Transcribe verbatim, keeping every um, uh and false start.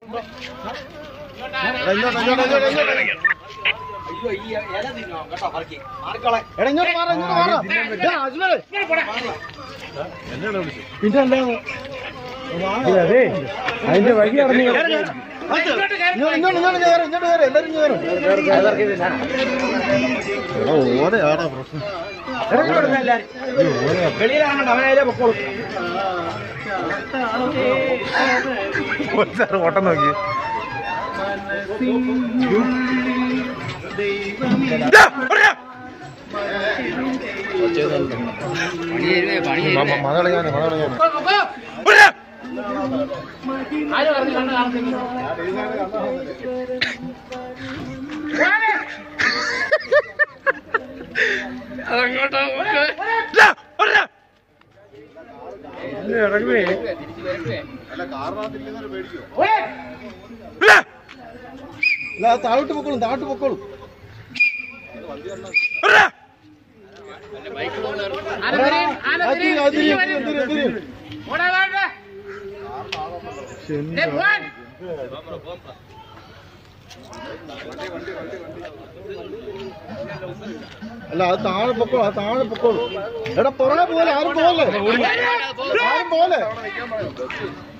പിന്നെ അതെ അതിന്റെ വഴി ഇറങ്ങി ഓരയാടാ പ്രശ്നം. വെളിയിലാണോ അവനായാലേ പൊക്കോളൂ. ഓട്ടം നോക്കി മകളയാന് മകളയാന് ഇറങ്ങുവേ. അല്ല താഴോട്ട് പൊക്കോളും താഴോട്ട് പൊക്കോളും. അല്ല അത് താഴെ പൊക്കോളൂ അത് താഴെ പൊക്കോളൂ. എടാ പുറകെ പോലെ ആരും പോലെ ആരും പോലെ